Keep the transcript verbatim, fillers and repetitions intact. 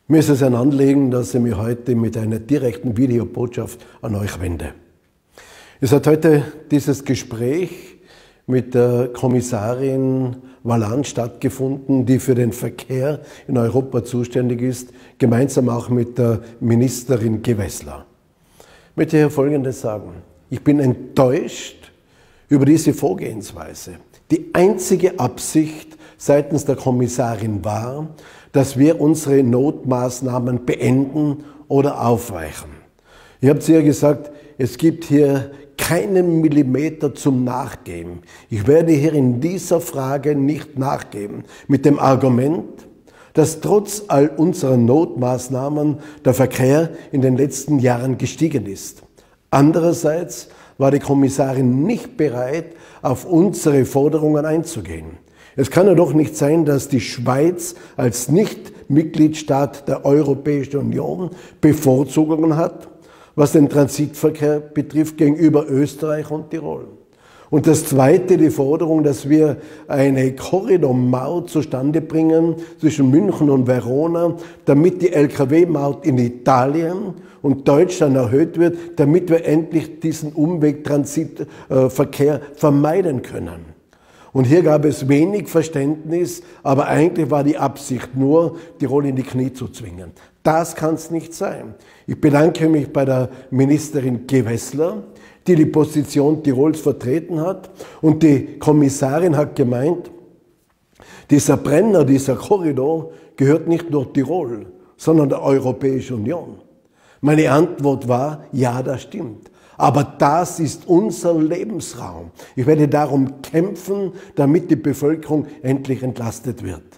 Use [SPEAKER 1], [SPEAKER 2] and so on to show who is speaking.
[SPEAKER 1] Mir ist es ein Anliegen, dass ich mich heute mit einer direkten Videobotschaft an euch wende. Es hat heute dieses Gespräch mit der Kommissarin Valland stattgefunden, die für den Verkehr in Europa zuständig ist, gemeinsam auch mit der Ministerin Gewessler. Ich möchte hier Folgendes sagen. Ich bin enttäuscht über diese Vorgehensweise. Die einzige Absicht seitens der Kommissarin war, dass wir unsere Notmaßnahmen beenden oder aufweichen. Ich habe zu ihr gesagt, es gibt hier keinen Millimeter zum Nachgeben. Ich werde hier in dieser Frage nicht nachgeben. Mit dem Argument, dass trotz all unserer Notmaßnahmen der Verkehr in den letzten Jahren gestiegen ist. Andererseits war die Kommissarin nicht bereit, auf unsere Forderungen einzugehen. Es kann ja doch nicht sein, dass die Schweiz als Nicht-Mitgliedstaat der Europäischen Union Bevorzugungen hat, was den Transitverkehr betrifft, gegenüber Österreich und Tirol. Und das Zweite, die Forderung, dass wir eine Korridormaut zustande bringen zwischen München und Verona, damit die L K W-Maut in Italien und Deutschland erhöht wird, damit wir endlich diesen Umweg-Transitverkehr vermeiden können. Und hier gab es wenig Verständnis, aber eigentlich war die Absicht nur, Tirol in die Knie zu zwingen. Das kann es nicht sein. Ich bedanke mich bei der Ministerin Gewessler, die die Position Tirols vertreten hat. Und die Kommissarin hat gemeint, dieser Brenner, dieser Korridor gehört nicht nur Tirol, sondern der Europäischen Union. Meine Antwort war, ja, das stimmt. Aber das ist unser Lebensraum. Ich werde darum kämpfen, damit die Bevölkerung endlich entlastet wird.